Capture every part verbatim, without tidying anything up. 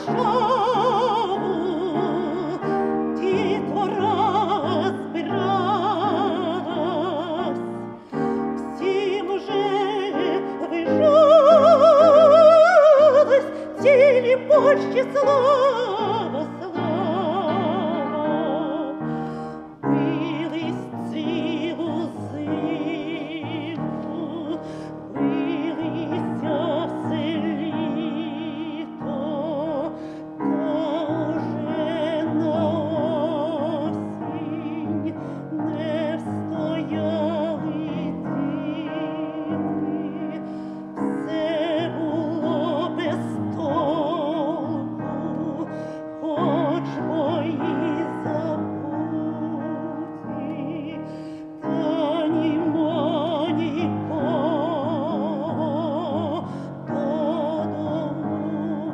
Варшаву, дітвора збиралась, всім уже вижались, цілій Польщі слава, слава. Бились цілу зиму, билися все літо, та уже на осінь не встояли діти. Все було без толку, хоч бої забуті, та німо нікого додому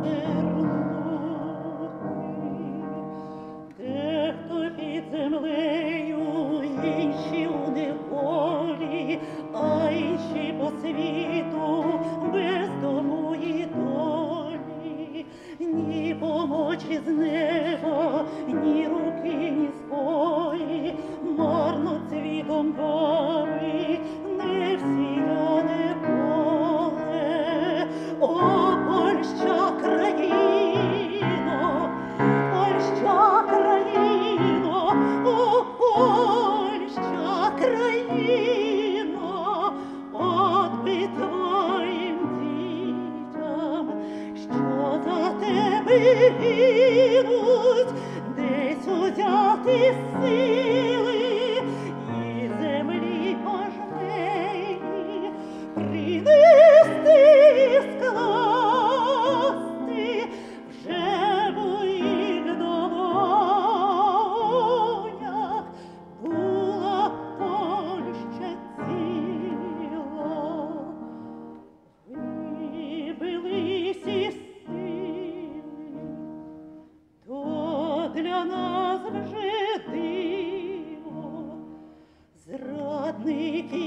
вернути. Дехто під землею, інші у неволі, а інші по світу без дому і долі. Ні помочі з неба, ні руки, ні зброї, марно цвітом бори, не всіяне поле. О, Польща, країно, Польща, країно, о, Польща, країно, от би твоїм дітям, що за тебе гинуть, десь узяти сили і землі пожнеї принести, скласти вже в моїх долонях була Польща ціла. Вибились із сили, то для нас вже диво. Зрадники